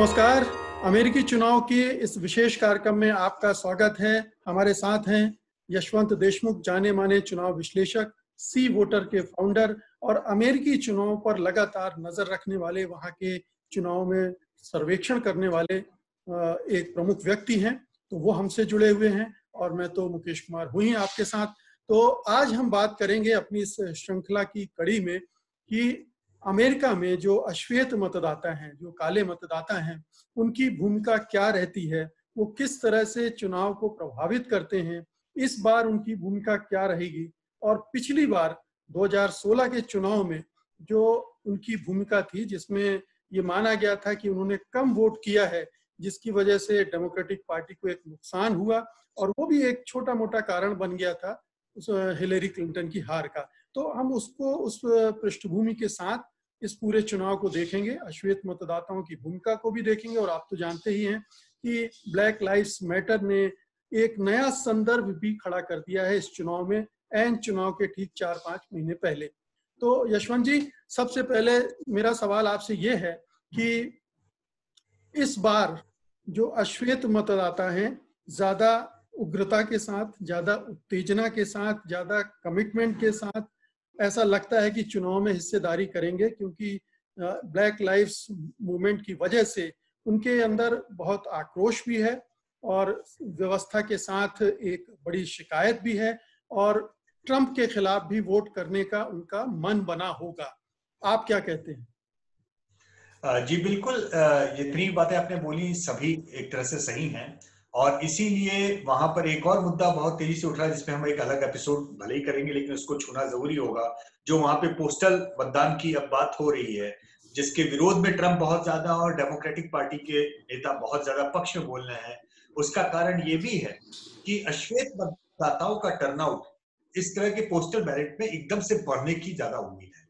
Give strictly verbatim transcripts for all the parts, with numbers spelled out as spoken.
नमस्कार। अमेरिकी चुनाव के इस विशेष कार्यक्रम में आपका स्वागत है। हमारे साथ हैं यशवंत देशमुख, जाने माने चुनाव विश्लेषक, सी वोटर के फाउंडर और अमेरिकी चुनाव पर लगातार नजर रखने वाले, वहां के चुनाव में सर्वेक्षण करने वाले एक प्रमुख व्यक्ति हैं। तो वो हमसे जुड़े हुए हैं और मैं तो मुकेश कुमार हूँ ही आपके साथ। तो आज हम बात करेंगे अपनी इस श्रृंखला की कड़ी में कि अमेरिका में जो अश्वेत मतदाता हैं, जो काले मतदाता हैं, उनकी भूमिका क्या रहती है, वो किस तरह से चुनाव को प्रभावित करते हैं, इस बार उनकी भूमिका क्या रहेगी और पिछली बार दो हज़ार सोलह के चुनाव में जो उनकी भूमिका थी, जिसमें ये माना गया था कि उन्होंने कम वोट किया है, जिसकी वजह से डेमोक्रेटिक पार्टी को एक नुकसान हुआ और वो भी एक छोटा मोटा कारण बन गया था उस हिलेरी क्लिंटन की हार का। तो हम उसको उस पृष्ठभूमि के साथ इस पूरे चुनाव को देखेंगे, अश्वेत मतदाताओं की भूमिका को भी देखेंगे। और आप तो जानते ही हैं कि ब्लैक लाइव्स मैटर ने एक नया संदर्भ भी खड़ा कर दिया है इस चुनाव में, ऐन चुनाव के ठीक चार पांच महीने पहले। तो यशवंत जी, सबसे पहले मेरा सवाल आपसे ये है कि इस बार जो अश्वेत मतदाता हैं, ज्यादा उग्रता के साथ, ज्यादा उत्तेजना के साथ, ज्यादा कमिटमेंट के साथ ऐसा लगता है कि चुनाव में हिस्सेदारी करेंगे, क्योंकि ब्लैक लाइव्स मूवमेंट की वजह से उनके अंदर बहुत आक्रोश भी है और व्यवस्था के साथ एक बड़ी शिकायत भी है और ट्रंप के खिलाफ भी वोट करने का उनका मन बना होगा। आप क्या कहते हैं? जी बिल्कुल, जितनी बातें आपने बोली सभी एक तरह से सही हैं और इसीलिए वहां पर एक और मुद्दा बहुत तेजी से उठ रहा है, जिसमें हम एक अलग एपिसोड भले ही करेंगे लेकिन उसको छूना जरूरी होगा। जो वहां पे पोस्टल मतदान की अब बात हो रही है, जिसके विरोध में ट्रंप बहुत ज्यादा और डेमोक्रेटिक पार्टी के नेता बहुत ज्यादा पक्ष में बोल रहे हैं। उसका कारण ये भी है कि अश्वेत मतदाताओं का टर्नआउट इस तरह के पोस्टल बैलेट में एकदम से बढ़ने की ज्यादा उम्मीद है।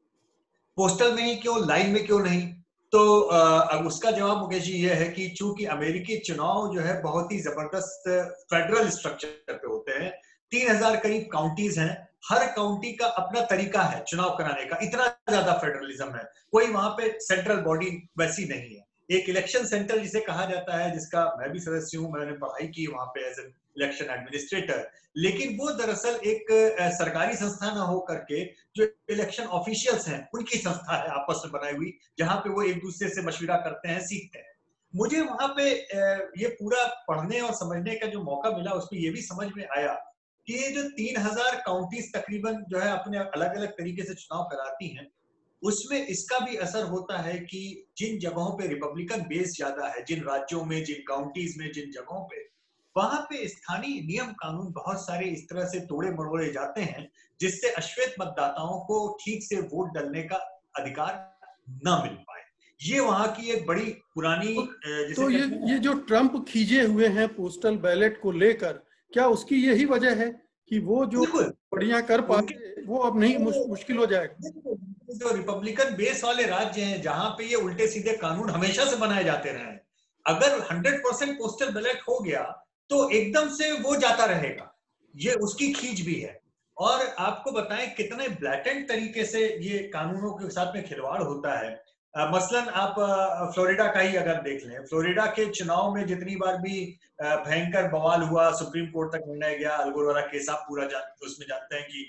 पोस्टल में ही क्यों, लाइन में क्यों नहीं? तो अब उसका जवाब मुकेश जी ये है कि चूंकि अमेरिकी चुनाव जो है बहुत ही जबरदस्त फेडरल स्ट्रक्चर पे होते हैं। तीन हजार करीब काउंटीज हैं, हर काउंटी का अपना तरीका है चुनाव कराने का, इतना ज्यादा फेडरलिज्म है। कोई वहां पे सेंट्रल बॉडी वैसी नहीं है। एक इलेक्शन सेंटर जिसे कहा जाता है, जिसका मैं भी सदस्य हूं, मैंने पढ़ाई की वहां पे एज एन इलेक्शन एडमिनिस्ट्रेटर, लेकिन वो दरअसल एक सरकारी संस्था ना हो करके जो इलेक्शन ऑफिशियल्स हैं उनकी संस्था है आपस में बनाई हुई, जहां पे वो एक दूसरे से मशविरा करते हैं, सीखते हैं। मुझे वहां पे ये पूरा पढ़ने और समझने का जो मौका मिला, उसमें ये भी समझ में आया कि ये जो तीन हजार काउंटीज तकरीबन जो है अपने अलग अलग तरीके से चुनाव कराती हैं, उसमें इसका भी असर होता है कि जिन जगहों पे रिपब्लिकन बेस ज्यादा है, जिन राज्यों में, जिन काउंटीज में, जिन जगहों पे, वहां पे स्थानीय नियम कानून बहुत सारे इस तरह से तोड़े मरोड़े जाते हैं जिससे अश्वेत मतदाताओं को ठीक से वोट डालने का अधिकार न मिल पाए। ये वहां की एक बड़ी पुरानी तो, तो ये ये जो ट्रंप खींचे हुए हैं पोस्टल बैलेट को लेकर, क्या उसकी यही वजह है कि वो जो बढ़िया कर पाते वो अब नहीं मुश्किल हो जाएगा? जो रिपब्लिकन बेस वाले राज्य हैं, जहां पे ये उल्टे सीधे कानून हमेशा से बनाए जाते रहे, अगर हंड्रेड परसेंट पोस्टल बैलेट हो गया तो एकदम से वो जाता रहेगा। ये उसकी खींच भी है। और आपको बताएं कितने ब्लैटेंट तरीके से ये कानूनों के साथ में खिलवाड़ होता है। आ, मसलन आप फ्लोरिडा का ही अगर देख लें, फ्लोरिडा के चुनाव में जितनी बार भी भयंकर बवाल हुआ, सुप्रीम कोर्ट तक निर्णय गया, अल्गोर वाला केस आप पूरा जान, उसमें जानते हैं कि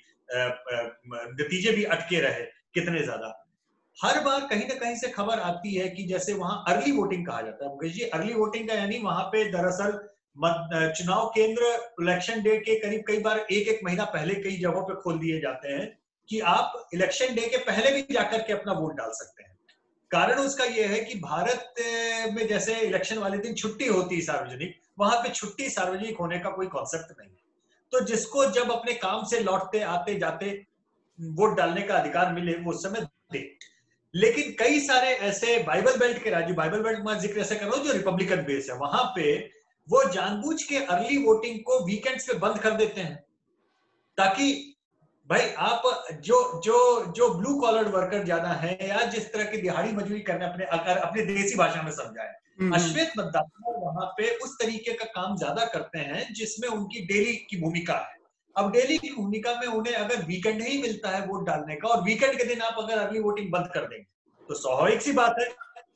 नतीजे भी अटके रहे कितने ज्यादा। हर बार कहीं ना कहीं से खबर आती है कि जैसे वहां अर्ली वोटिंग कहा जाता है मुकेश जी। अर्ली वोटिंग का यानी वहां पे दरअसल चुनाव केंद्र इलेक्शन डे के करीब कई बार एक एक महीना पहले कई जगहों पे खोल दिए जाते हैं कि आप इलेक्शन डे के पहले भी जाकर के अपना वोट डाल सकते हैं। कारण उसका यह है कि भारत में जैसे इलेक्शन वाले दिन छुट्टी होती है सार्वजनिक, वहां पे छुट्टी सार्वजनिक होने का कोई कॉन्सेप्ट नहीं है। तो जिसको जब अपने काम से लौटते आते जाते वोट डालने का अधिकार मिले वो उस समय दे। लेकिन कई सारे ऐसे बाइबल बेल्ट के राज्य, बाइबल बेल्ट में जिक्र ऐसे कर रहा हूं जो रिपब्लिकन बेस है, वहां पे वो जानबूझ के अर्ली वोटिंग को वीकेंड्स पे बंद कर देते हैं, ताकि भाई आप जो जो जो ब्लू कॉलर वर्कर ज्यादा है या जिस तरह की दिहाड़ी मजदूरी करने, अपने अगर अपने देसी भाषा में समझाएं, अश्वेत मतदाता वहां पे उस तरीके का काम ज्यादा करते हैं जिसमें उनकी डेली की भूमिका है। अब डेली की भूमिका में उन्हें अगर वीकेंड ही मिलता है वोट डालने का, और वीकेंड के दिन आप अगर अर्ली वोटिंग बंद कर देंगे तो स्वाभाविक सी बात है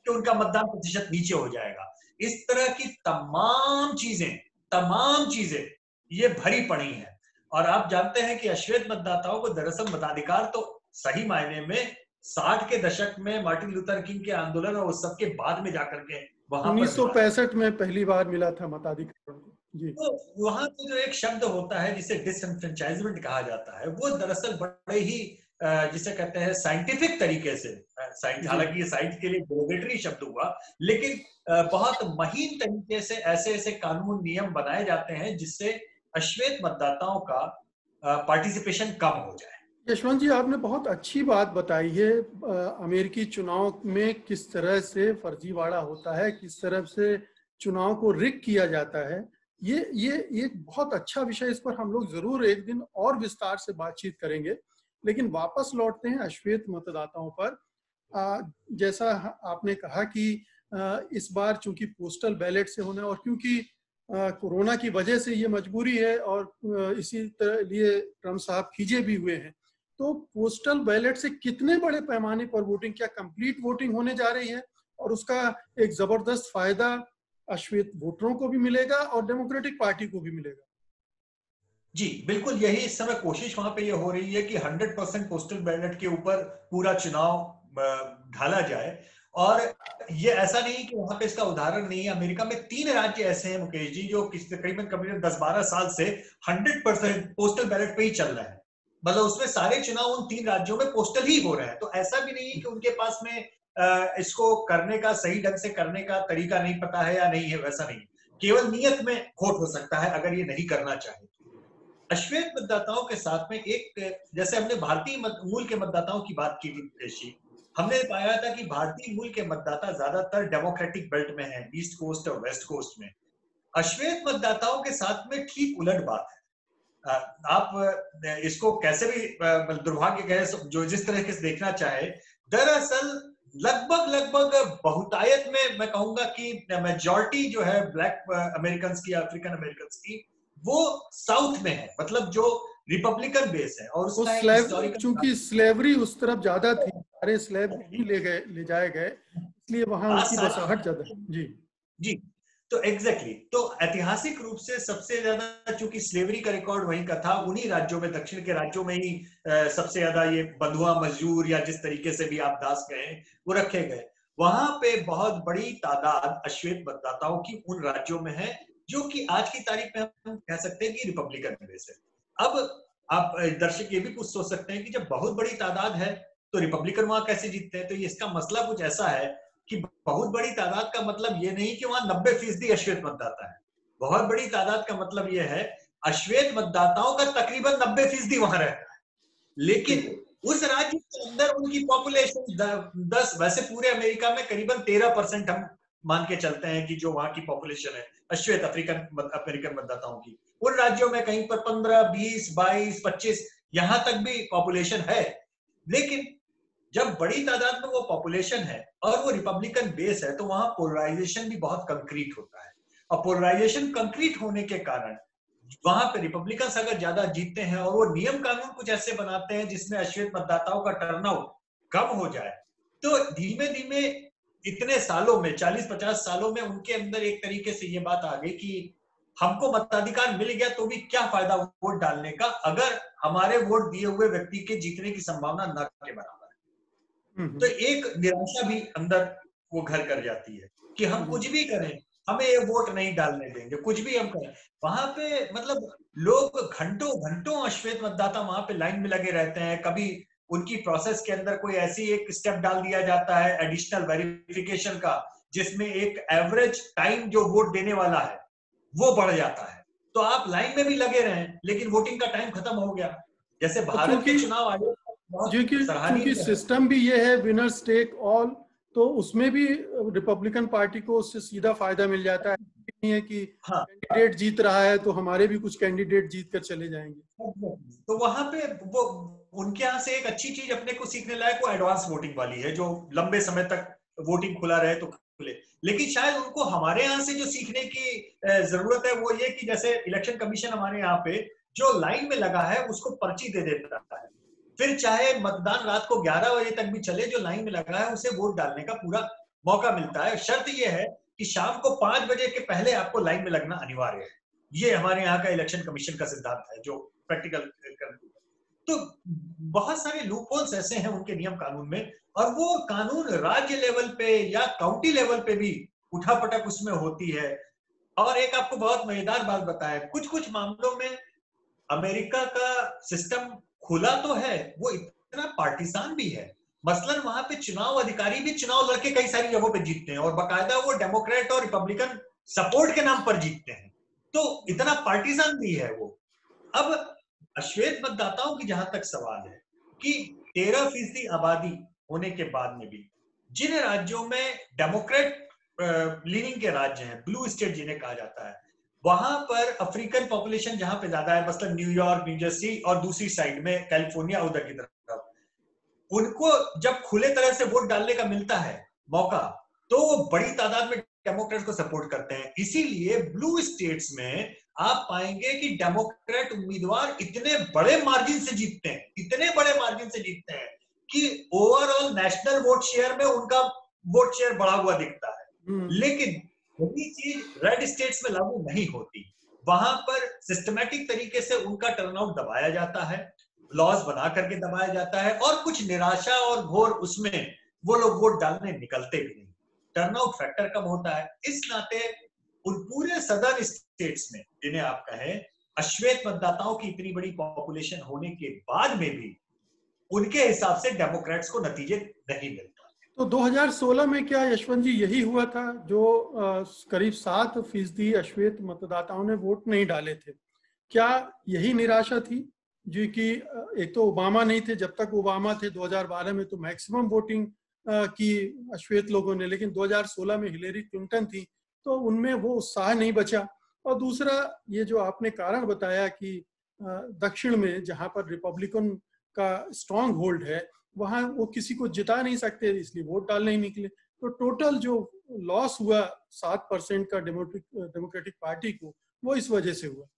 कि उनका मतदान प्रतिशत नीचे हो जाएगा। इस तरह की तमाम चीजें तमाम चीजें ये भरी पड़ी हैं। और आप जानते हैं कि अश्वेत मतदाताओं को दरअसल मताधिकार तो सही मायने में साठ के दशक में मार्टिन लूथर किंग के आंदोलन और उस सब के बाद में जाकर के वहां पर उन्नीस सौ पैंसठ में पहली बार मिला था मताधिकार को। जी। तो वहां पे जो एक शब्द होता है जिसे डिसएनफ्रेंचाइजमेंट कहा जाता है, वो दरअसल बड़े ही जिसे कहते हैं साइंटिफिक तरीके से, हालांकि ये साइंस के लिए डेरोगेटरी शब्द हुआ, लेकिन बहुत महीन तरीके से ऐसे ऐसे कानून नियम बनाए जाते हैं जिससे अश्वेत मतदाताओं का पार्टिसिपेशन कम हो जाए। यशवंत जी, आपने बहुत अच्छी बात बताई है। अमेरिकी चुनाव में किस तरह से फर्जीवाड़ा होता है, किस तरह से चुनाव को रिग किया जाता है। ये ये एक बहुत अच्छा विषय, इस पर हम लोग जरूर एक दिन और विस्तार से बातचीत करेंगे। लेकिन वापस लौटते हैं अश्वेत मतदाताओं पर। आ, जैसा आपने कहा कि आ, इस बार चूंकि पोस्टल बैलेट से होना, और क्योंकि कोरोना की वजह से ये मजबूरी है और इसी तरह लिए ट्रम्प साहब खींचे भी हुए हैं, तो पोस्टल बैलेट से कितने बड़े पैमाने पर वोटिंग, क्या कंप्लीट वोटिंग होने जा रही है, और उसका एक जबरदस्त फायदा अश्वेत वोटरों को भी मिलेगा और डेमोक्रेटिक पार्टी को भी मिलेगा? जी बिल्कुल, यही इस समय कोशिश वहां पे ये हो रही है कि हंड्रेड परसेंट पोस्टल बैलेट के ऊपर पूरा चुनाव ढाला जाए। और ये ऐसा नहीं कि वहां पे इसका उदाहरण नहीं है। अमेरिका में तीन राज्य ऐसे हैं मुकेश जी, जो तकरीबन करीबन दस बारह साल से हंड्रेड परसेंट पोस्टल बैलेट पे ही चल रहे हैं। मतलब उसमें सारे चुनाव उन तीन राज्यों में पोस्टल ही हो रहे हैं। तो ऐसा भी नहीं है कि उनके पास में इसको करने का, सही ढंग से करने का तरीका नहीं पता है या नहीं है, वैसा नहीं। केवल नियत में खोट हो सकता है अगर ये नहीं करना चाहे। अश्वेत मतदाताओं के साथ में एक, जैसे हमने भारतीय मूल के मतदाताओं की बात की थी मुकेश जी, हमने पाया था कि भारतीय मूल के मतदाता ज्यादातर डेमोक्रेटिक बेल्ट में हैं, ईस्ट कोस्ट और वेस्ट कोस्ट में। अश्वेत मतदाताओं के साथ में ठीक उलट बात है। आप इसको कैसे भी दुर्भाग्य कहे, जो जिस तरह से देखना चाहे, दरअसल लगभग लगभग बहुतायत में मैं कहूंगा कि मेजॉरिटी जो है ब्लैक अमेरिकन की, अफ्रीकन अमेरिकन की, वो साउथ में है, मतलब जो रिपब्लिकन बेस है। और उसका स्लेव, चूंकि स्लेवरी उस तरफ ज्यादा थी, सारे स्लेव नहीं ले गए, ले जाए गए, इसलिए वहां उसकी बसाहट ज्यादा। जी जी, तो एग्जैक्टली exactly. तो ऐतिहासिक रूप से सबसे ज्यादा चूंकि स्लेवरी का रिकॉर्ड वहीं का था, उन्हीं राज्यों में, दक्षिण के राज्यों में ही सबसे ज्यादा ये बंधुआ मजदूर या जिस तरीके से भी आप दास गए वो रखे गए। वहां पे बहुत बड़ी तादाद अश्वेत मतदाताओं की उन राज्यों में है जो कि आज की तारीख में हम कह सकते हैं कि रिपब्लिकन बेस है। अब आप दर्शक ये भी कुछ सोच सकते हैं कि जब बहुत बड़ी तादाद है तो रिपब्लिकन वहां कैसे जीतते हैं। तो ये इसका मसला कुछ ऐसा है कि बहुत बड़ी तादाद का मतलब ये नहीं कि वहां नब्बे फीसदी अश्वेत मतदाता है। बहुत बड़ी तादाद का मतलब ये है अश्वेत मतदाताओं का तकरीबन नब्बे फीसदी वहां रहता है, लेकिन उस राज्य के अंदर उनकी पॉपुलेशन दस, वैसे पूरे अमेरिका में करीबन तेरह परसेंट हम मान के चलते हैं कि जो वहां की पॉपुलेशन है अश्वेत अफ्रीकन अमेरिकन मतदाताओं की। उन राज्यों में कहीं पर पंद्रह, बीस, बाईस, पच्चीस यहां तक भी पॉपुलेशन है। लेकिन जब बड़ी तादाद में वो पॉपुलेशन है और वो रिपब्लिकन बेस है, तो वहां पोलराइजेशन भी बहुत कंक्रीट होता है। और पोलराइजेशन कंक्रीट होने के कारण वहां पे रिपब्लिकन्स अगर ज्यादा जीतते हैं और वो नियम कानून कुछ ऐसे बनाते हैं जिसमें अश्वेत मतदाताओं का टर्नआउट कम हो जाए, तो धीमे धीमे इतने सालों में, चालीस पचास सालों में उनके अंदर एक तरीके से ये बात आ गई कि हमको मताधिकार मिल गया तो भी क्या फायदा वोट डालने का, अगर हमारे वोट दिए हुए व्यक्ति के जीतने की संभावना न के बराबर है। तो एक निराशा भी अंदर वो घर कर जाती है कि हम कुछ भी करें, हमें ये वोट नहीं डालने देंगे, कुछ भी हम करें। वहां पे मतलब लोग घंटों घंटों अश्वेत मतदाता वहां पे लाइन में लगे रहते हैं। कभी उनकी प्रोसेस के अंदर कोई ऐसी एक स्टेप डाल दिया जाता है एडिशनल वेरिफिकेशन का, जिसमें एक एवरेज टाइम जो वोट देने वाला है वो बढ़ जाता है। तो आप लाइन में भी लगे रहे लेकिन वोटिंग का टाइम खत्म हो गया। जैसे भारत के चुनाव आयोग क्योंकि सिस्टम भी ये है विनर्स टेक ऑल, तो उसमें भी रिपब्लिकन पार्टी को उससे सीधा फायदा मिल जाता है। नहीं है कि हाँ, कैंडिडेट जीत रहा है तो हमारे भी कुछ कैंडिडेट जीत कर चले जाएंगे। तो वहां पे वो उनके यहाँ से एक अच्छी चीज अपने को सीखने लायक वो एडवांस वोटिंग वाली है, जो लंबे समय तक वोटिंग खुला रहे तो खुले। लेकिन शायद उनको हमारे यहाँ से जो सीखने की जरूरत है वो ये कि जैसे इलेक्शन कमीशन हमारे यहाँ पे जो लाइन में लगा है उसको पर्ची दे देता है, फिर चाहे मतदान रात को ग्यारह बजे तक भी चले, जो लाइन में लगा है उसे वोट डालने का पूरा मौका मिलता है। शर्त यह है कि शाम को पांच बजे के पहले आपको लाइन में लगना अनिवार्य है। ये हमारे यहाँ का इलेक्शन कमीशन का सिद्धांत है जो प्रैक्टिकल। तो बहुत सारे लूपहोल्स ऐसे हैं उनके नियम कानून में, और वो कानून राज्य लेवल पे या काउंटी लेवल पे भी उठापटक उसमें होती है। और एक आपको बहुत मजेदार बात बताया, कुछ कुछ मामलों में अमेरिका का सिस्टम खुला तो है, वो इतना पार्टीसान भी है। मसलन वहां पे चुनाव अधिकारी भी चुनाव लड़के कई सारी जगहों पे जीतते हैं, और बाकायदा वो डेमोक्रेट और रिपब्लिकन सपोर्ट के नाम पर जीतते हैं। तो इतना पार्टीसान भी है वो। अब अश्वेत मतदाताओं की जहां तक सवाल है कि तेरह फीसदी आबादी होने के बाद में भी जिन राज्यों में डेमोक्रेट लीनिंग के राज्य हैं, ब्लू स्टेट जिन्हें कहा जाता है, वहां पर अफ्रीकन पॉपुलेशन जहां पे ज्यादा है, मतलब न्यूयॉर्क, न्यू जर्सी, और दूसरी साइड में कैलिफोर्निया उधर की तरफ, उनको जब खुले तरह से वोट डालने का मिलता है मौका, तो वो बड़ी तादाद में डेमोक्रेट को सपोर्ट करते हैं। इसीलिए ब्लू स्टेट्स में आप पाएंगे कि डेमोक्रेट उम्मीदवार इतने बड़े मार्जिन से जीतते हैं, इतने बड़े मार्जिन से जीतते हैं कि ओवरऑल नेशनल वोट शेयर में उनका वोट शेयर बढ़ा हुआ दिखता है। लेकिन वही चीज रेड स्टेट्स में लागू नहीं होती। वहां पर सिस्टमैटिक तरीके से उनका टर्नआउट दबाया जाता है, लॉज बना करके दबाया जाता है, और कुछ निराशा और घोर उसमें वो लोग वोट डालने निकलते भी नहीं, टर्नआउट फैक्टर कम होता है। इस नाते उन पूरे सदर्न स्टेट्स में जिन्हें आप कहें अश्वेत मतदाताओं की इतनी बड़ी पॉपुलेशन होने के बाद में भी उनके हिसाब से डेमोक्रेट्स को नतीजे नहीं मिलता। तो दो हज़ार सोलह में क्या यशवंत जी यही हुआ था, जो आ, करीब सात फीसदी अश्वेत मतदाताओं ने वोट नहीं डाले थे? क्या यही निराशा थी जी कि एक तो ओबामा नहीं थे, जब तक ओबामा थे दो हज़ार बारह में तो मैक्सिमम वोटिंग की अश्वेत लोगों ने, लेकिन दो हज़ार सोलह में हिलेरी क्लिंटन थी तो उनमें वो उत्साह नहीं बचा। और दूसरा ये जो आपने कारण बताया कि दक्षिण में जहां पर रिपब्लिकन का स्ट्रॉन्ग होल्ड है वहां वो किसी को जिता नहीं सकते, इसलिए वोट डालने ही निकले। तो टोटल जो लॉस हुआ सात परसेंट का डेमोक्रेटिक पार्टी को, वो इस वजह से हुआ।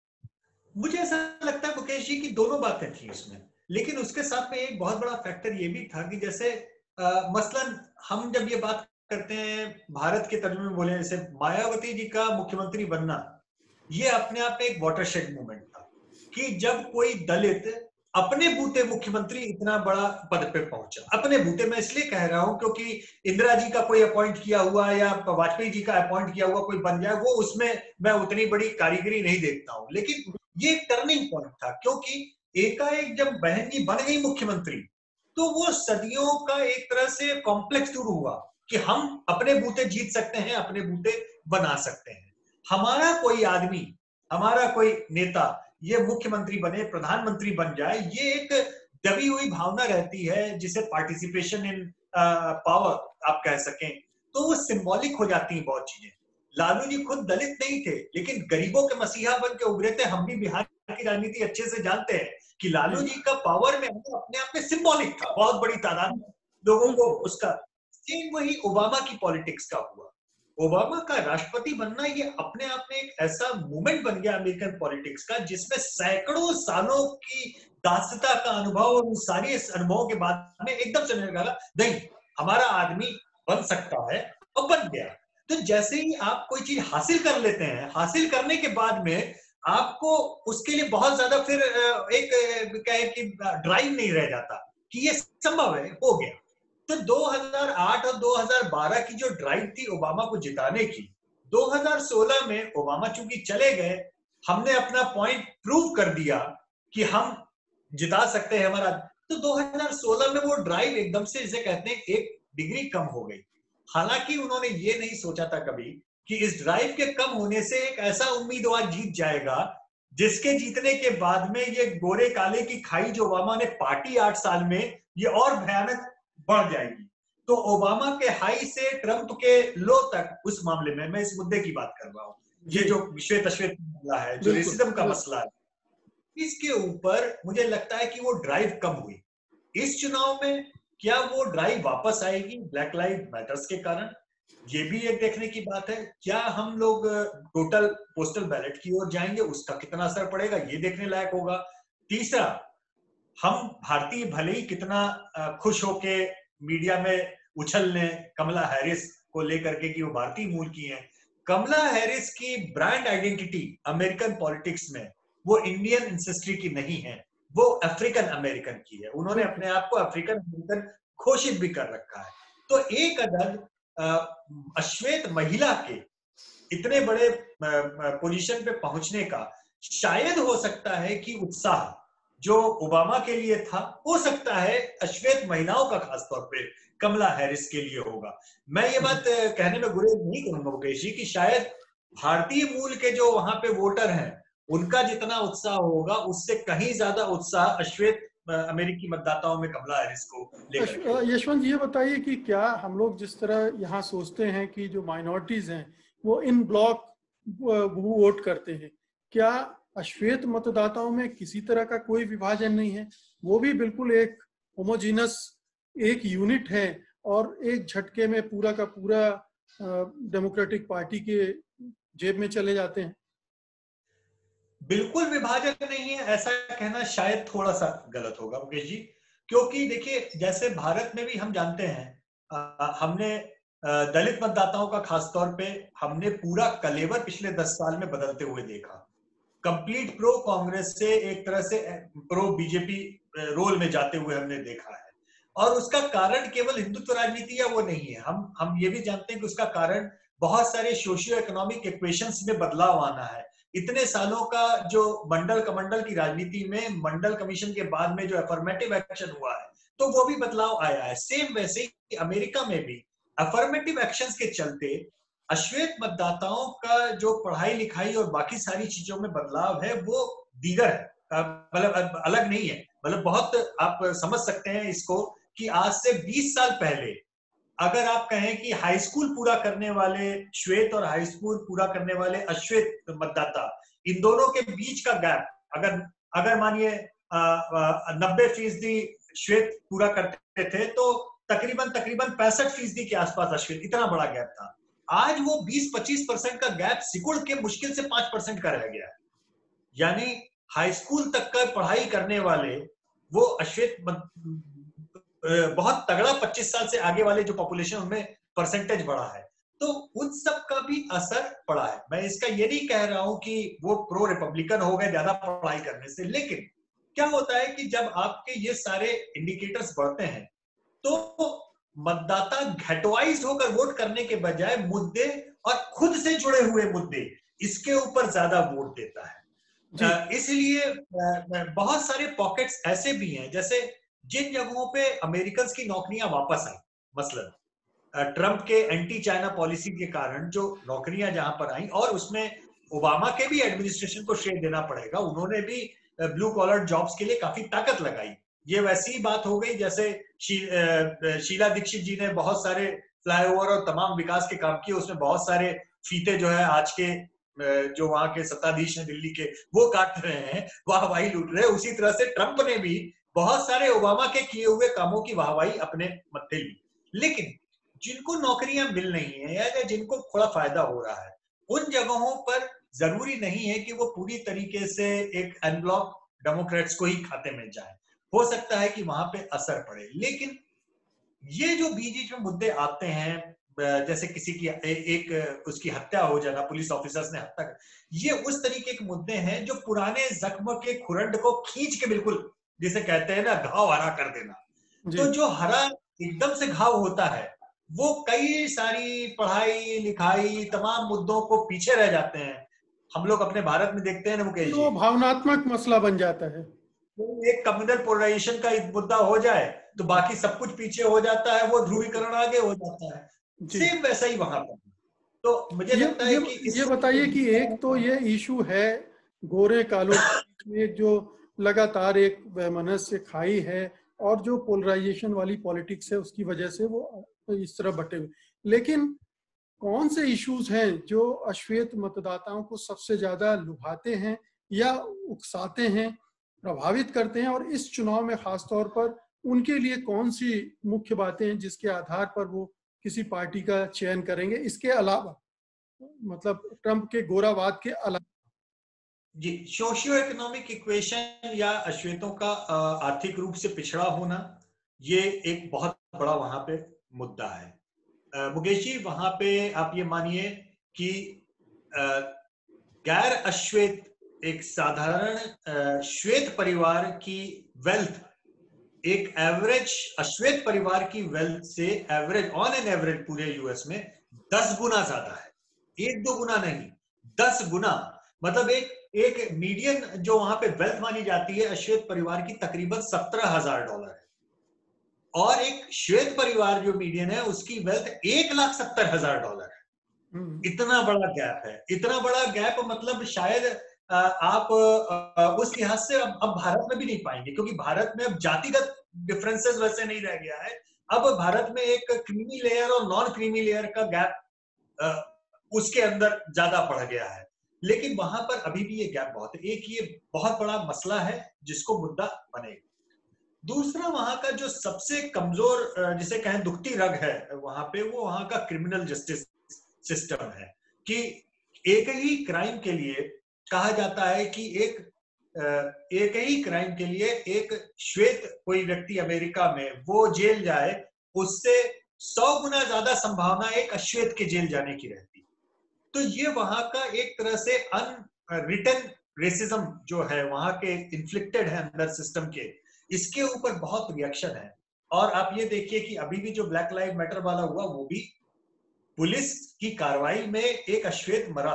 मुझे ऐसा लगता है मुकेश जी की दोनों बातें थी इसमें, लेकिन उसके साथ में एक बहुत बड़ा फैक्टर ये भी था कि जैसे आ, मसलन हम जब ये बात करते हैं भारत के तर्जुमे में बोले, जैसे मायावती जी का मुख्यमंत्री बनना, ये अपने आप में एक वाटरशेड मूवमेंट था कि जब कोई दलित अपने बूते मुख्यमंत्री इतना बड़ा पद पे पहुंचा। अपने बूते मैं इसलिए कह रहा हूं क्योंकि इंदिरा जी का कोई अपॉइंट किया हुआ या वाजपेयी जी का अपॉइंट किया हुआ कोई बन जाए, वो उसमें मैं उतनी बड़ी कारीगरी नहीं देखता हूं। लेकिन ये एक टर्निंग पॉइंट था क्योंकि एकाएक जब बहन जी बन गई मुख्यमंत्री तो वो सदियों का एक तरह से कॉम्प्लेक्स शुरू हुआ कि हम अपने बूते जीत सकते हैं, अपने बूते बना सकते हैं। हमारा कोई आदमी, हमारा कोई नेता ये मुख्यमंत्री बने, प्रधानमंत्री बन जाए, ये एक दबी हुई भावना रहती है जिसे पार्टिसिपेशन इन पावर आप कह सकें, तो वो सिंबॉलिक हो जाती हैं बहुत चीजें। लालू जी खुद दलित नहीं थे लेकिन गरीबों के मसीहा बन के उभरे थे। हम भी बिहार की राजनीति अच्छे से जानते हैं कि लालू जी का पावर में अपने आप में सिंबॉलिक था, बहुत बड़ी तादाद में लोगों को उसका। सेम वही ओबामा की पॉलिटिक्स का हुआ। ओबामा का राष्ट्रपति बनना ये अपने आप में एक ऐसा मूवमेंट बन गया अमेरिकन पॉलिटिक्स का जिसमें सैकड़ों सालों की दासता का अनुभव और उन सारे अनुभवों के बाद में एकदम से लगा नहीं हमारा आदमी बन सकता है, और बन गया। तो जैसे ही आप कोई चीज हासिल कर लेते हैं, हासिल करने के बाद में आपको उसके लिए बहुत ज्यादा फिर एक क्या है कि ड्राइव नहीं रह जाता कि ये संभव है, हो गया। तो दो हज़ार आठ और दो हज़ार बारह की जो ड्राइव थी ओबामा को जिताने की, दो हज़ार सोलह में ओबामा चूंकि चले गए, हमने अपना पॉइंट प्रूव कर दिया कि हम जिता सकते हैं हमारा। तो दो हज़ार सोलह में वो ड्राइव एकदम से जिसे कहते हैं एक डिग्री कम हो गई। हालांकि उन्होंने ये नहीं सोचा था कभी कि इस ड्राइव के कम होने से एक ऐसा उम्मीदवार जीत जाएगा जिसके जीतने के बाद में ये गोरे काले की खाई जो ओबामा ने पार्टी आठ साल में, ये और भयानक बढ़ जाएगी। तो ओबामा के हाई से ट्रंप के लो तक, उस मामले में मैं इस मुद्दे की बात कर रहा हूं, ये जो श्वेत अश्वेत मामला है, जो रेसिज्म का मसला है, इसके ऊपर मुझे लगता है कि वो ड्राइव कम हुई। इस चुनाव में क्या वो ड्राइव वापस आएगी ब्लैक लाइव मैटर्स के कारण? ये भी एक देखने की बात है। क्या हम लोग टोटल पोस्टल बैलेट की ओर जाएंगे, उसका कितना असर पड़ेगा, ये देखने लायक होगा। तीसरा, हम भारतीय भले ही कितना खुश होके मीडिया में उछलने कमला हैरिस को लेकर के कि वो भारतीय मूल की हैं। कमला हैरिस की ब्रांड आइडेंटिटी अमेरिकन पॉलिटिक्स में वो इंडियन एंसेस्ट्री की नहीं है, वो अफ्रीकन अमेरिकन की है। उन्होंने अपने आप को अफ्रीकन अमेरिकन घोषित भी कर रखा है। तो एक अदद अश्वेत महिला के इतने बड़े पोजीशन पे पहुंचने का शायद हो सकता है कि उत्साह जो ओबामा के लिए था, हो सकता है अश्वेत महिलाओं का खासतौर पे कमला हैरिस के लिए होगा। मैं ये बात कहने में गुरेज नहीं करूंगा मुकेश जी कि शायद भारतीय मूल के जो वहां पे वोटर हैं उनका जितना उत्साह होगा उससे कहीं ज्यादा उत्साह अश्वेत अमेरिकी मतदाताओं में कमला हैरिस को लेकर। यशवंत ये बताइए कि क्या हम लोग जिस तरह यहाँ सोचते हैं कि जो माइनॉरिटीज हैं वो इन ब्लॉक वोट करते हैं, क्या अश्वेत मतदाताओं में किसी तरह का कोई विभाजन नहीं है? वो भी बिल्कुल एक होमोजीनस एक यूनिट है और एक झटके में पूरा का पूरा डेमोक्रेटिक पार्टी के जेब में चले जाते हैं। बिल्कुल विभाजन नहीं है ऐसा कहना शायद थोड़ा सा गलत होगा मुकेश जी, क्योंकि देखिए जैसे भारत में भी हम जानते हैं आ, हमने आ, दलित मतदाताओं का खासतौर पे हमने पूरा कलेवर पिछले दस साल में बदलते हुए देखा। कंप्लीट प्रो कांग्रेस से एक तरह से प्रो बीजेपी रोल में जाते हुए हमने देखा है, और उसका कारण केवल हिंदुत्व राजनीति या वो नहीं है। हम हम ये भी जानते हैं कि उसका कारण बहुत सारे सोशियो इकोनॉमिक इक्वेशंस में बदलाव आना है। इतने सालों का जो मंडल कमंडल की राजनीति में मंडल कमीशन के बाद में जो अफर्मेटिव एक्शन हुआ है तो वो भी बदलाव आया है। सेम वैसे ही अमेरिका में भी अफर्मेटिव एक्शंस के चलते अश्वेत मतदाताओं का जो पढ़ाई लिखाई और बाकी सारी चीजों में बदलाव है वो दीगर है, मतलब अलग नहीं है। मतलब बहुत आप समझ सकते हैं इसको कि आज से बीस साल पहले अगर आप कहें कि हाई स्कूल पूरा करने वाले श्वेत और हाई स्कूल पूरा करने वाले अश्वेत मतदाता, इन दोनों के बीच का गैप अगर अगर मानिए नब्बे फीसदी श्वेत पूरा करते थे तो तकरीबन तकरीबन पैंसठ फीसदी के आसपास अश्वेत, इतना बड़ा गैप था। आज वो बीस पच्चीस परसेंट का गैप सिकुड़ के मुश्किल से पांच परसेंट का रह गया है। यानी हाई स्कूल तक का पढ़ाई करने वाले वो अश्वेत बहुत तगड़ा पच्चीस साल से आगे वाले जो पॉपुलेशन उनमें परसेंटेज बढ़ा है, तो उन सब का भी असर पड़ा है। मैं इसका ये नहीं कह रहा हूं कि वो प्रो रिपब्लिकन हो गए ज्यादा पढ़ाई करने से, लेकिन क्या होता है कि जब आपके ये सारे इंडिकेटर्स बढ़ते हैं तो मतदाता घेटोइज होकर वोट करने के बजाय मुद्दे और खुद से जुड़े हुए मुद्दे इसके ऊपर ज्यादा वोट देता है। इसलिए बहुत सारे पॉकेट्स ऐसे भी हैं, जैसे जिन जगहों पे अमेरिकन की नौकरियां वापस आई, मसलन ट्रंप के एंटी चाइना पॉलिसी के कारण जो नौकरियां जहां पर आई, और उसमें ओबामा के भी एडमिनिस्ट्रेशन को श्रेय देना पड़ेगा, उन्होंने भी ब्लू कॉलर जॉब्स के लिए काफी ताकत लगाई। ये वैसी ही बात हो गई जैसे शी, शीला दीक्षित जी ने बहुत सारे फ्लाईओवर और तमाम विकास के काम किए, उसमें बहुत सारे फीते जो है आज के जो वहां के सत्ताधीश हैं दिल्ली के वो काट रहे हैं, वाहवाही लूट रहे हैं। उसी तरह से ट्रंप ने भी बहुत सारे ओबामा के किए हुए कामों की वाहवाही अपने मत्थे ली। लेकिन जिनको नौकरियां मिल रही हैं या जिनको थोड़ा फायदा हो रहा है, उन जगहों पर जरूरी नहीं है कि वो पूरी तरीके से एक अनब्लॉक डेमोक्रेट्स को ही खाते में जाए। हो सकता है कि वहां पे असर पड़े, लेकिन ये जो बीच बीच में मुद्दे आते हैं, जैसे किसी की ए, एक उसकी हत्या हो जाना, पुलिस ऑफिसर्स ने हत्या, ये उस तरीके के मुद्दे हैं जो पुराने जख्म के खुरंड को खींच के बिल्कुल, जिसे कहते हैं ना, घाव हरा कर देना। तो जो हरा एकदम से घाव होता है वो कई सारी पढ़ाई लिखाई तमाम मुद्दों को पीछे रह जाते हैं। हम लोग अपने भारत में देखते हैं ना मुकेश जी, वो भावनात्मक मसला बन जाता है। एक कम्युनल पोलराइजेशन का एक मुद्दा हो जाए तो बाकी सब कुछ पीछे हो जाता है, वो ध्रुवीकरण आगे हो जाता है। सेम वैसा ही वहां पर। तो मुझे ये, लगता है कि ये, ये बताइए कि एक तो ये इशू है गोरे कालों में जो लगातार एक वैमनस्य खाई है, और जो पोलराइजेशन वाली पॉलिटिक्स है उसकी वजह से वो इस तरह बटे हुए। लेकिन कौन से इश्यूज हैं जो अश्वेत मतदाताओं को सबसे ज्यादा लुभाते हैं या उकसाते हैं, प्रभावित करते हैं, और इस चुनाव में खासतौर पर उनके लिए कौन सी मुख्य बातें हैं जिसके आधार पर वो किसी पार्टी का चयन करेंगे, इसके अलावा, मतलब ट्रंप के गोरावाद के अलावा? जी, सोशियो इकोनॉमिक इक्वेशन या अश्वेतों का आर्थिक रूप से पिछड़ा होना, ये एक बहुत बड़ा वहां पे मुद्दा है। uh, मुकेश जी, वहां पे आप ये मानिए कि uh, गैर अश्वेत, एक साधारण uh, श्वेत परिवार की वेल्थ एक एवरेज अश्वेत परिवार की वेल्थ से एवरेज ऑन एन एवरेज पूरे यूएस में दस गुना ज्यादा है। एक दो गुना नहीं, दस गुना। मतलब एक एक मीडियन जो वहां पे वेल्थ मानी जाती है अश्वेत परिवार की तकरीबन सत्रह हजार डॉलर है, और एक श्वेत परिवार जो मीडियन है उसकी वेल्थ एक लाख सत्तर हजार डॉलर है। इतना बड़ा गैप है, इतना बड़ा गैप। मतलब शायद आप उस लिहाज से अब अब भारत में भी नहीं पाएंगे, क्योंकि भारत में अब जातिगत डिफरेंसेस वैसे नहीं रह गया है। अब भारत में एक क्रीमी लेयर और नॉन क्रीमी लेयर का गैप उसके अंदर ज्यादा बढ़ गया है, लेकिन वहां पर अभी भी ये गैप बहुत है। एक ये बहुत बड़ा मसला है जिसको मुद्दा बनेगा। दूसरा, वहां का जो सबसे कमजोर जिसे कहें दुखती रग है वहां पे, वो वहां का क्रिमिनल जस्टिस सिस्टम है कि एक ही क्राइम के लिए कहा जाता है कि एक एक ही क्राइम के लिए एक श्वेत कोई व्यक्ति अमेरिका में वो जेल जाए, उससे सौ गुना ज्यादा संभावना एक अश्वेत के जेल जाने की रहती। तो ये वहां का एक तरह से अनरिटन रेसिज्म जो है वहां के इन्फ्लिक्टेड है अंदर सिस्टम के, इसके ऊपर बहुत रिएक्शन है। और आप ये देखिए कि अभी भी जो ब्लैक लाइव मैटर वाला हुआ, वो भी पुलिस की कार्रवाई में एक अश्वेत मरा,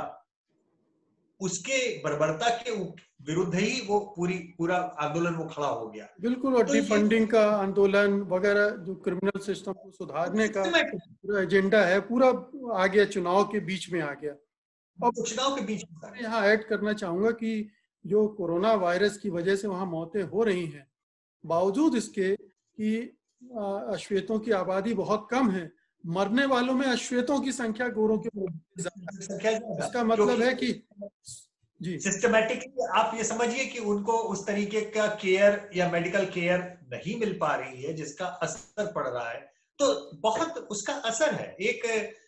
उसके बर्बरता के विरुद्ध ही वो पूरी पूरा आंदोलन वो खड़ा हो गया। बिल्कुल, और तो डिफंडिंग का आंदोलन वगैरह, जो क्रिमिनल सिस्टम को सुधारने का पूरा एजेंडा है, पूरा आ गया, चुनाव के बीच में आ गया। अब चुनाव के बीच में यहाँ ऐड करना चाहूंगा कि जो कोरोना वायरस की वजह से वहां मौतें हो रही हैं, बावजूद इसके कि अश्वेतों की आबादी बहुत कम है, मरने वालों में अश्वेतों की संख्या गोरों की संख्या, इसका मतलब है कि जी सिस्टमैटिकली आप ये समझिए कि उनको उस तरीके का केयर या मेडिकल केयर नहीं मिल पा रही है, जिसका असर पड़ रहा है। तो बहुत उसका असर है। एक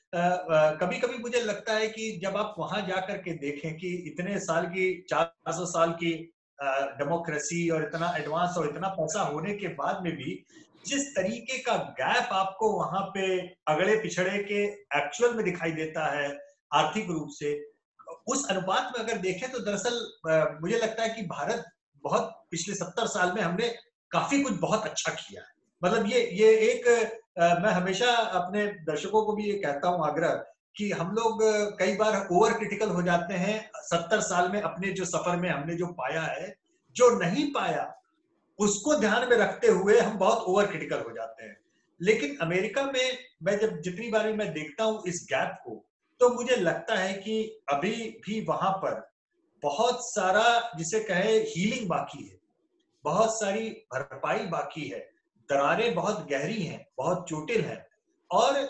कभी कभी मुझे लगता है कि जब आप वहां जाकर के देखें कि इतने साल की, चार सौ साल की डेमोक्रेसी और इतना एडवांस और इतना पैसा होने के बाद में भी जिस तरीके का गैप आपको वहां पे अगड़े पिछड़े के एक्चुअल में दिखाई देता है आर्थिक रूप से, उस अनुपात में अगर देखें तो दरअसल मुझे लगता है कि भारत बहुत पिछले सत्तर साल में हमने काफी कुछ बहुत अच्छा किया है। मतलब ये ये एक आ, मैं हमेशा अपने दर्शकों को भी ये कहता हूं आग्रह कि हम लोग कई बार ओवर क्रिटिकल हो जाते हैं सत्तर साल में अपने जो सफर में हमने जो पाया है, जो नहीं पाया उसको ध्यान में रखते हुए हम बहुत ओवर क्रिटिकल हो जाते हैं। लेकिन अमेरिका में मैं जब जितनी बार मैं देखता हूं इस गैप को, तो मुझे लगता है कि अभी भी वहां पर बहुत सारा जिसे कहे हीलिंग बाकी है, बहुत सारी भरपाई बाकी है, दरारें बहुत गहरी हैं, बहुत चोटिल हैं। और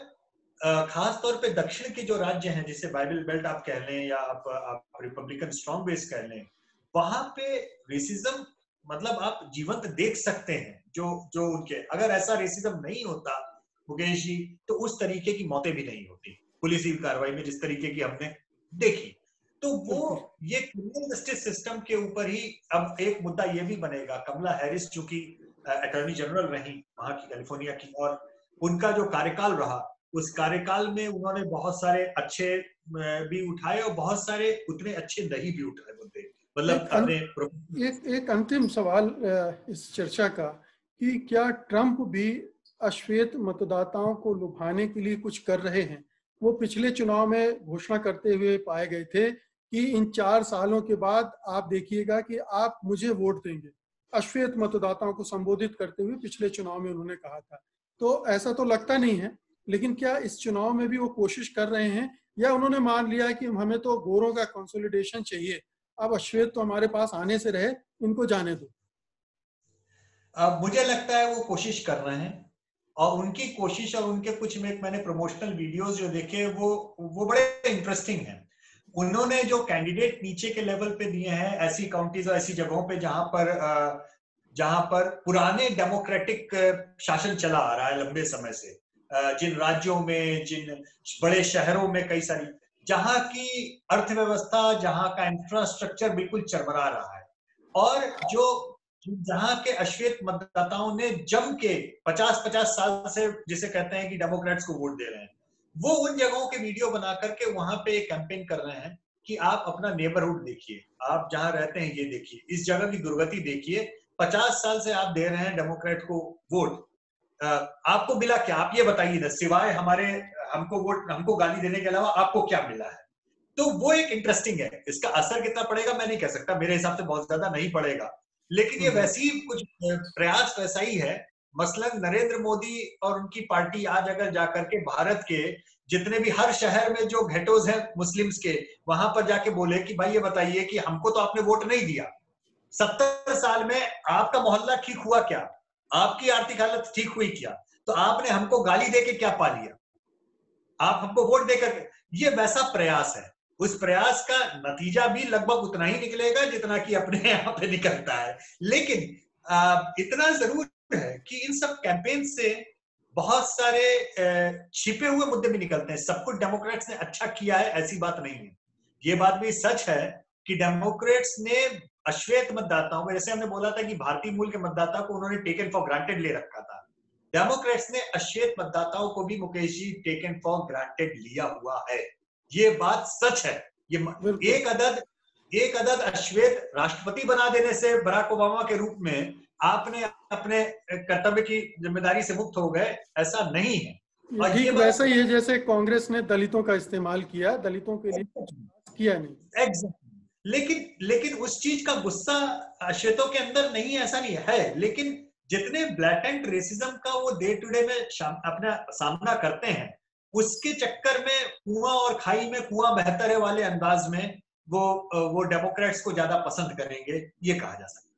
खास तौर पे दक्षिण के जो राज्य हैं, जिसे बाइबल बेल्ट आप कह लें या आप, आप रिपब्लिकन स्ट्रॉन्ग बेस कह लें, वहां पे रेसिज्म मतलब आप जीवंत देख सकते हैं। जो जो उनके, अगर ऐसा रेसिज्म नहीं होता मुकेश जी, तो उस तरीके की मौतें भी नहीं होती पुलिस की कार्रवाई में जिस तरीके की हमने देखी। तो वो ये क्रिमिनल जस्टिस सिस्टम के ऊपर ही अब एक मुद्दा ये भी बनेगा। कमला हैरिस चूंकि अटॉर्नी जनरल रही वहां की, कैलिफोर्निया की, और उनका जो कार्यकाल रहा, उस कार्यकाल में उन्होंने बहुत सारे अच्छे भी उठाए और बहुत सारे उतने अच्छे नहीं भी उठाए मुद्दे। मतलब एक, अपने अं, एक एक अंतिम सवाल इस चर्चा का कि क्या ट्रंप भी अश्वेत मतदाताओं को लुभाने के लिए कुछ कर रहे हैं? वो पिछले चुनाव में घोषणा करते हुए पाए गए थे कि इन चार सालों के बाद आप देखिएगा कि आप मुझे वोट देंगे। अश्वेत मतदाताओं को संबोधित करते हुए पिछले चुनाव में उन्होंने कहा था। तो ऐसा तो लगता नहीं है, लेकिन क्या इस चुनाव में भी वो कोशिश कर रहे हैं, या उन्होंने मान लिया है कि हमें तो गोरों का कंसोलिडेशन चाहिए, अब अश्वेत तो हमारे पास आने से रहे, इनको जाने दो? अब मुझे लगता है वो कोशिश कर रहे हैं, और उनकी कोशिश और उनके कुछ में मैंने प्रमोशनल वीडियोस जो देखे वो वो बड़े इंटरेस्टिंग हैं। उन्होंने जो कैंडिडेट नीचे के लेवल पे दिए हैं ऐसी काउंटीज और ऐसी जगहों पे जहां पर जहां पर पुराने डेमोक्रेटिक शासन चला आ रहा है लंबे समय से, जिन राज्यों में, जिन बड़े शहरों में, कई सारी जहां की अर्थव्यवस्था, जहां का इंफ्रास्ट्रक्चर बिल्कुल चरमरा रहा है, और जो जहां के अश्वेत मतदाताओं ने जम के पचास पचास साल से, जिसे कहते हैं कि डेमोक्रेट्स को वोट दे रहे हैं, वो उन जगहों के वीडियो बना करके वहां पे एक कैंपेन कर रहे हैं कि आप अपना नेबरहुड देखिए, आप जहां रहते हैं ये देखिए, इस जगह की दुर्गति देखिए, पचास साल से आप दे रहे हैं डेमोक्रेट को वोट, आपको मिला क्या? आप ये बताइए ना, सिवाय हमारे हमको वोट हमको गाली देने के अलावा आपको क्या मिला है? तो वो एक इंटरेस्टिंग है। इसका असर कितना पड़ेगा मैं नहीं कह सकता, मेरे हिसाब से बहुत ज्यादा नहीं पड़ेगा, लेकिन ये वैसी कुछ प्रयास वैसा ही है। मसलन नरेंद्र मोदी और उनकी पार्टी आज अगर जाकर के भारत के जितने भी हर शहर में जो घेटोज हैं मुस्लिम्स के, वहां पर जाके बोले कि भाई ये बताइए कि हमको तो आपने वोट नहीं दिया, सत्तर साल में आपका मोहल्ला ठीक हुआ क्या, आपकी आर्थिक हालत ठीक हुई क्या, तो आपने हमको गाली देके क्या पा लिया, आप हमको वोट देकर, ये वैसा प्रयास है। उस प्रयास का नतीजा भी लगभग उतना ही निकलेगा जितना कि अपने यहाँ पे निकलता है, लेकिन आ, इतना जरूर है कि इन सब कैंपेन से बहुत सारे छिपे हुए मुद्दे भी निकलते हैं। सब कुछ डेमोक्रेट्स ने अच्छा किया है ऐसी बात नहीं है। ये बात भी सच है कि डेमोक्रेट्स ने अश्वेत मतदाताओं में, जैसे हमने बोला था कि भारतीय मूल के मतदाता को उन्होंने टेकन फॉर ग्रांटेड ले रखा था, डेमोक्रेट्स ने अश्वेत मतदाताओं को भी Mukesh ji taken for granted लिया हुआ है। ये बात सच है। ये एक अदद एक अदद अश्वेत राष्ट्रपति बना देने से बराक ओबामा के रूप में आपने अपने कर्तव्य की जिम्मेदारी से मुक्त हो गए, ऐसा नहीं है। और ठीक वैसा ही है जैसे कांग्रेस ने दलितों का इस्तेमाल किया, दलितों के लिए कुछ किया नहीं। एग्जैक्टली। लेकिन लेकिन उस चीज का गुस्सा अश्वेतों के अंदर नहीं है, ऐसा नहीं है, लेकिन जितने ब्लैटेंट रेसिज्म का वो डे टू डे में अपना सामना करते हैं, उसके चक्कर में कुआं और खाई में कुआं बेहतर है वाले अंदाज में वो वो डेमोक्रेट्स को ज्यादा पसंद करेंगे, ये कहा जा सकता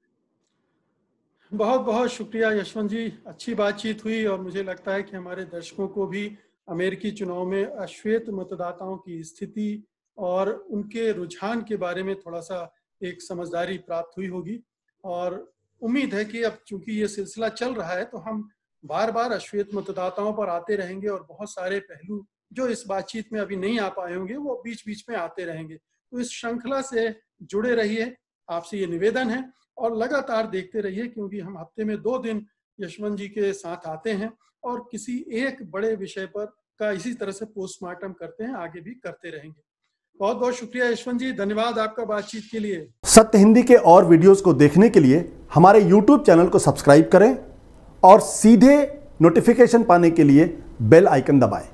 है। बहुत बहुत शुक्रिया यशवंत जी, अच्छी बातचीत हुई और मुझे लगता है कि हमारे दर्शकों को भी अमेरिकी चुनाव में अश्वेत मतदाताओं की स्थिति और उनके रुझान के बारे में थोड़ा सा एक समझदारी प्राप्त हुई होगी। और उम्मीद है कि अब चूंकि ये सिलसिला चल रहा है तो हम बार बार अश्वेत मतदाताओं पर आते रहेंगे और बहुत सारे पहलू जो इस बातचीत में अभी नहीं आ पाए होंगे वो बीच बीच में आते रहेंगे। तो इस श्रृंखला से जुड़े रहिए, आपसे ये निवेदन है, और लगातार देखते रहिए क्योंकि हम हफ्ते में दो दिन यशवंत जी के साथ आते हैं और किसी एक बड़े विषय पर का इसी तरह से पोस्टमार्टम करते हैं, आगे भी करते रहेंगे। बहुत बहुत शुक्रिया यशवंत जी, धन्यवाद आपका बातचीत के लिए। सत्य हिंदी के और वीडियोस को देखने के लिए हमारे यूट्यूब चैनल को सब्सक्राइब करें और सीधे नोटिफिकेशन पाने के लिए बेल आइकन दबाएं।